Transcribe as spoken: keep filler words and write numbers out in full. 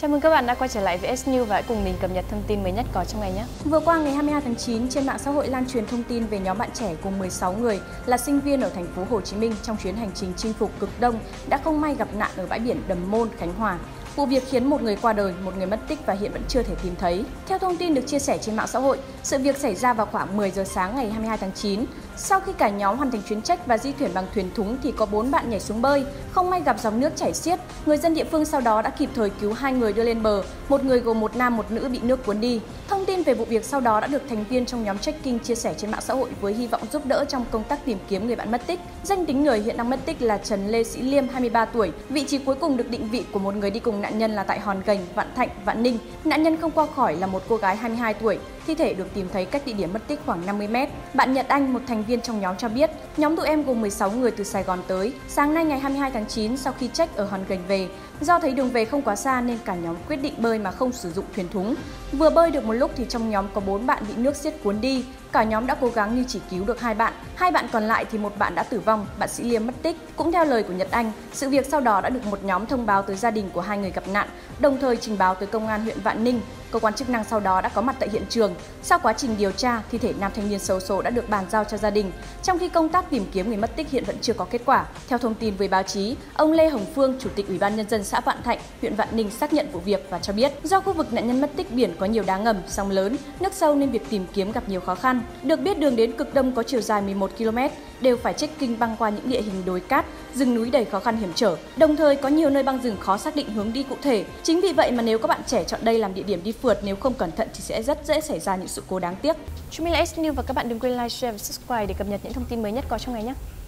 Chào mừng các bạn đã quay trở lại với ét News và hãy cùng mình cập nhật thông tin mới nhất có trong ngày nhé. Vừa qua ngày hai mươi hai tháng chín, trên mạng xã hội lan truyền thông tin về nhóm bạn trẻ cùng mười sáu người là sinh viên ở thành phố Hồ Chí Minh trong chuyến hành trình chinh phục cực đông đã không may gặp nạn ở bãi biển Đầm Môn, Khánh Hòa. Vụ việc khiến một người qua đời, một người mất tích và hiện vẫn chưa thể tìm thấy. Theo thông tin được chia sẻ trên mạng xã hội, sự việc xảy ra vào khoảng mười giờ sáng ngày hai mươi hai tháng chín. Sau khi cả nhóm hoàn thành chuyến trek và di chuyển bằng thuyền thúng thì có bốn bạn nhảy xuống bơi, không may gặp dòng nước chảy xiết. Người dân địa phương sau đó đã kịp thời cứu hai người đưa lên bờ, một người gồm một nam một nữ bị nước cuốn đi. Thông tin về vụ việc sau đó đã được thành viên trong nhóm trekking chia sẻ trên mạng xã hội với hy vọng giúp đỡ trong công tác tìm kiếm người bạn mất tích. Danh tính người hiện đang mất tích là Trần Lê Sĩ Liêm, hai mươi ba tuổi. Vị trí cuối cùng được định vị của một người đi cùng nạn nhân là tại Hòn Gành, Vạn Thạnh, Vạn Ninh. Nạn nhân không qua khỏi là một cô gái hai mươi hai tuổi. Thi thể được tìm thấy cách địa điểm mất tích khoảng năm mươi mét. Bạn Nhật Anh, một thành viên trong nhóm cho biết, nhóm tụi em gồm mười sáu người từ Sài Gòn tới. Sáng nay ngày hai mươi hai tháng chín, sau khi check ở Hòn Gành về, do thấy đường về không quá xa nên cả nhóm quyết định bơi mà không sử dụng thuyền thúng. Vừa bơi được một lúc thì trong nhóm có bốn bạn bị nước xiết cuốn đi. Cả nhóm đã cố gắng nhưng chỉ cứu được hai bạn. Hai bạn còn lại thì một bạn đã tử vong, bạn Sĩ Liêm mất tích. Cũng theo lời của Nhật Anh, sự việc sau đó đã được một nhóm thông báo tới gia đình của hai người gặp nạn, đồng thời trình báo tới công an huyện Vạn Ninh. Cơ quan chức năng sau đó đã có mặt tại hiện trường. Sau quá trình điều tra, thi thể nam thanh niên xấu số đã được bàn giao cho gia đình, trong khi công tác tìm kiếm người mất tích hiện vẫn chưa có kết quả. Theo thông tin với báo chí, ông Lê Hồng Phương, Chủ tịch Ủy ban Nhân dân xã Vạn Thạnh, huyện Vạn Ninh xác nhận vụ việc và cho biết do khu vực nạn nhân mất tích biển có nhiều đá ngầm, sóng lớn, nước sâu nên việc tìm kiếm gặp nhiều khó khăn. Được biết đường đến cực đông có chiều dài mười một ki lô mét, đều phải trekking băng qua những địa hình đồi cát, rừng núi đầy khó khăn hiểm trở. Đồng thời có nhiều nơi băng rừng khó xác định hướng đi cụ thể. Chính vì vậy mà nếu các bạn trẻ chọn đây làm địa điểm đi phượt, nếu không cẩn thận thì sẽ rất dễ xảy ra những sự cố đáng tiếc. Chúng mình là ét News và các bạn đừng quên like, share và subscribe để cập nhật những thông tin mới nhất có trong ngày nhé.